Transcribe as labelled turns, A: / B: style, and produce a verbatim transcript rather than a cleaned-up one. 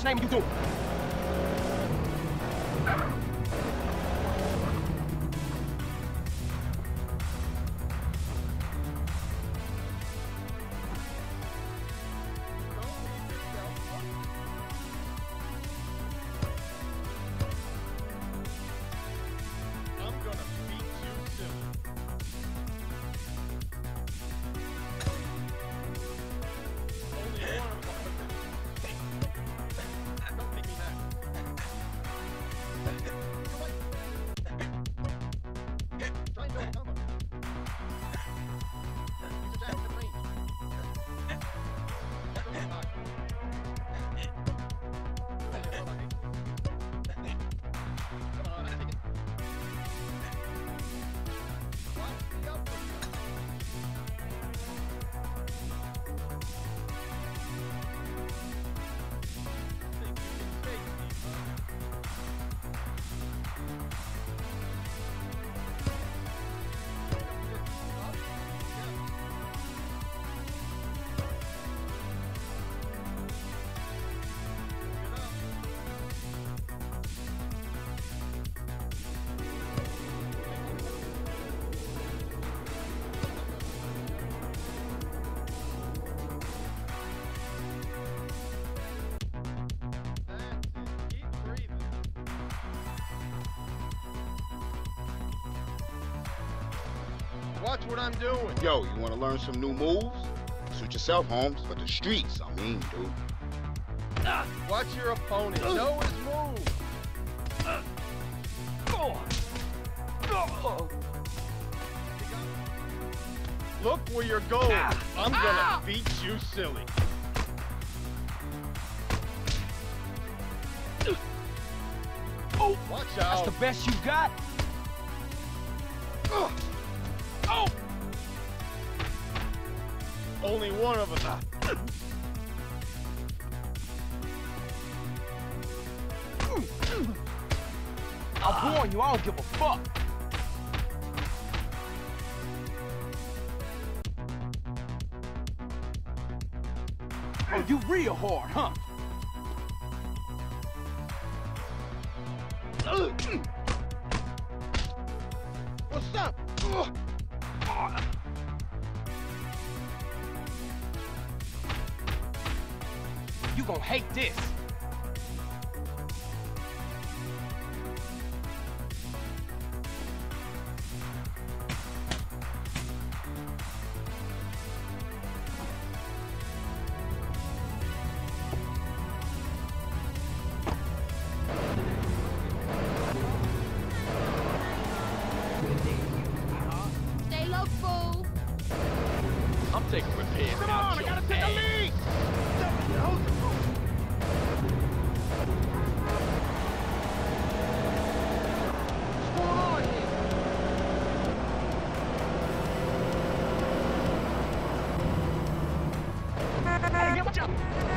A: What's the name you doing?
B: Watch what I'm doing.
C: Yo, you want to learn some new moves? Suit yourself, Holmes, for the streets, I mean, dude.
B: Ah. Watch your opponent. Uh. Know his move. Uh. Oh. Oh. Look where you're going. Ah. I'm gonna ah. beat you silly.
A: Oh,
B: watch out.
A: That's the best you got?
B: Uh. Oh! Only one of us.
A: I'll warn you, I don't give a fuck. Oh, you real hard, huh?
B: What's up?
A: You gonna hate this.
D: Stay low, fool.
A: I'm taking repairs.
B: Come on, I gotta take a lead.
A: Watch out!